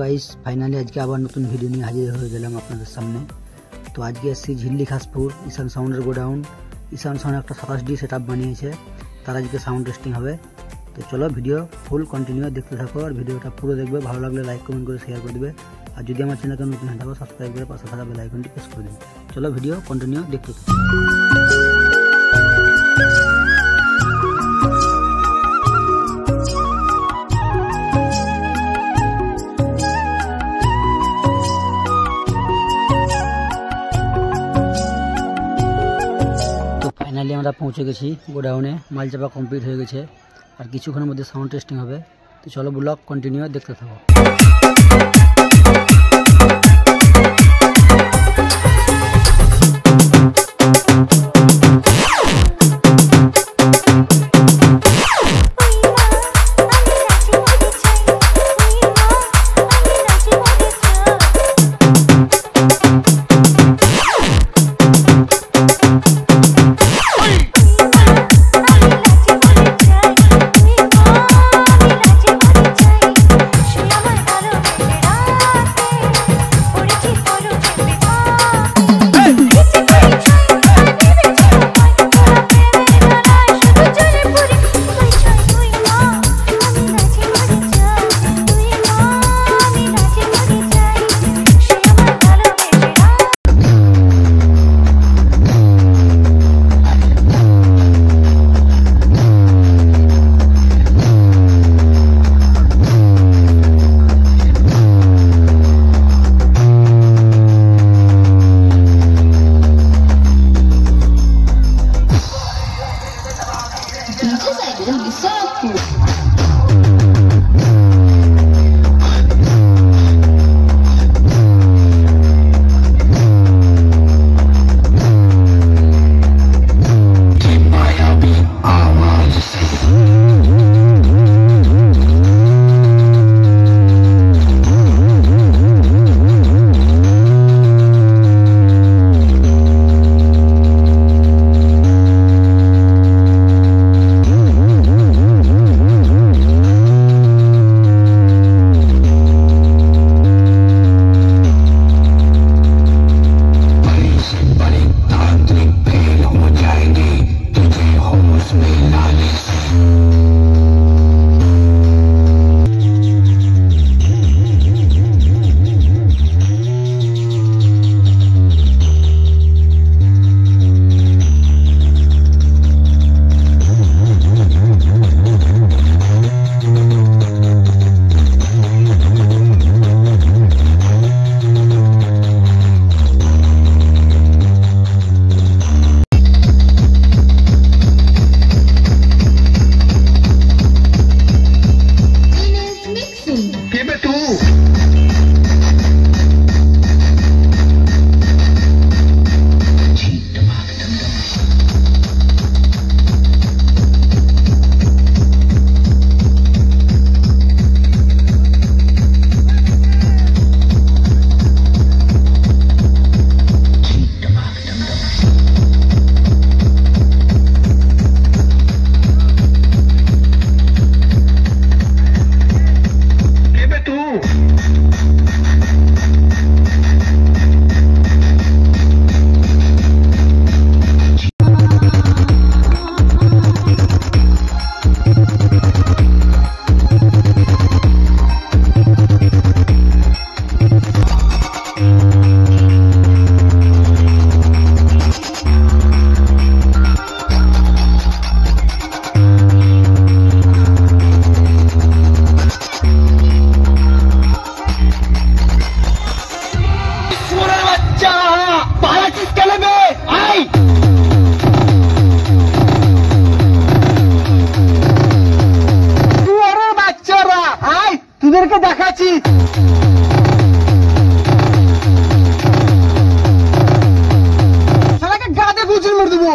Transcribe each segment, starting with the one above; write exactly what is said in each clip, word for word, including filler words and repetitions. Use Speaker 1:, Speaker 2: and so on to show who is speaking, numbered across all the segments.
Speaker 1: Guys finally आज के आबार नतून भिडियो निये हाजिर हये गेलाम आपनादेर सामने। तो आज के एसেছি झिल्ली खासपुर ईशान साउंडेर गोडाउन। ईशान साउंड एक सत्ताईस डी सेटआप बानिয়েছে, तार आज के साउंड टेस्टिंग होबे। तो चलो भिडियो फुल कन्टिन्यू देखते थाको और भिडियोटा पुरो देखबे, भालो लागले लाइक कमेंट करे शेयर करे दिबे और यदि आमार चैनलके नतुन हয়ে থাকো सबस्क्राइब करे पाশে থাকা বেল আইকনটি প্রেস করে দিন। चलो भिडियो कन्टिन्यू देखते थाको। फाइनली আমরা পৌঁছে গেছি গোডাউনে, মাল চাপা কমপ্লিট হয়ে গেছে আর কিছুক্ষণের মধ্যে সাউন্ড টেস্টিং হবে। তো চলো ব্লগ কন্টিনিউ দেখতে থাকো। তোদেরকে দেখাচ্ছি শালাকে গাদে গুজল মেরে দেবো।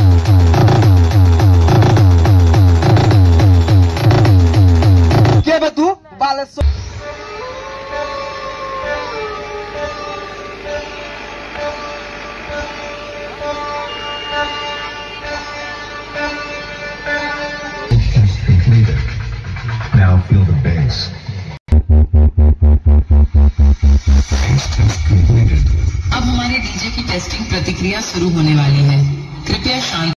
Speaker 1: কে বে তুই Baleshwar?
Speaker 2: Now feel the bass. Testing प्रतिक्रिया शुरू होने वाली है। कृपया शांत